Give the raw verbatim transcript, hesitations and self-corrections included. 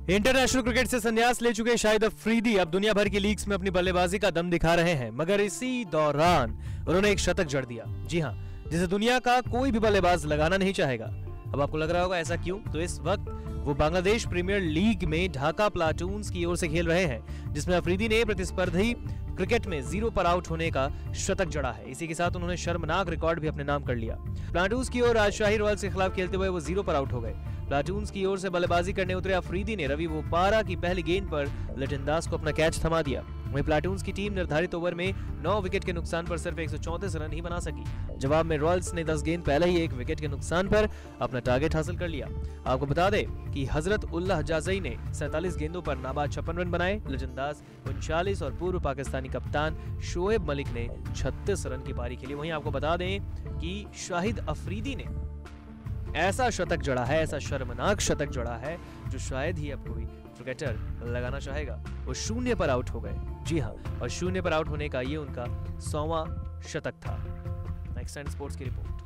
International cricket से संन्यास ले चुके शाहिद अफरीदी अब दुनिया भर की लीग्स में अपनी बल्लेबाजी का दम दिखा रहे हैं, मगर इसी दौरान उन्होंने एक शतक जड़ दिया। जी हां, जिसे दुनिया का कोई भी बल्लेबाज लगाना नहीं चाहेगा। अब आपको लग रहा होगा ऐसा क्यों? तो इस वक्त वो बांग्लादेश प्रीमियर लीग में ढाका प्लाटून्स की ओर से खेल रहे हैं, जिसमें अफरीदी ने प्रतिस्पर्धी क्रिकेट में जीरो पर आउट होने का शतक जड़ा है। इसी के साथ उन्होंने शर्मनाक रिकॉर्ड भी अपने नाम कर लिया। प्लाटून्स की ओर राजशाही रॉयल्स के खिलाफ खेलते हुए वो जीरो पर आउट हो गए। प्लाटून्स की ओर से बल्लेबाजी करने उतरे अफरीदी ने रवि वोपारा की पहली गेंद पर लिटन दास को अपना कैच थमा दिया। वहीं प्लाटून्स की टीम निर्धारित ओवर में नौ विकेट के नुकसान पर सिर्फ एक सौ चौंतीस रन ही बना सकी। जवाब में रॉयल्स ने दस गेंद पहले ही एक विकेट के नुकसान पर अपना टारगेट हासिल कर लिया। आपको बता दें कि हजरत उल्लाह जाजई ने सैंतालीस गेंदों पर नाबाद छप्पन रन बनाए, लिटन दास उनचालीस और पूर्व पाकिस्तानी कप्तान शोएब मलिक ने छत्तीस रन की पारी खेली। वहीं आपको बता दें कि शाहिद अफरीदी ने ऐसा शतक जड़ा है, ऐसा शर्मनाक शतक जड़ा है जो शायद ही अब कोई क्रिकेटर लगाना चाहेगा। वो शून्य पर आउट हो गए। जी हां, और शून्य पर आउट होने का ये उनका सौवां शतक था। नेक्स्ट टाइम स्पोर्ट्स की रिपोर्ट।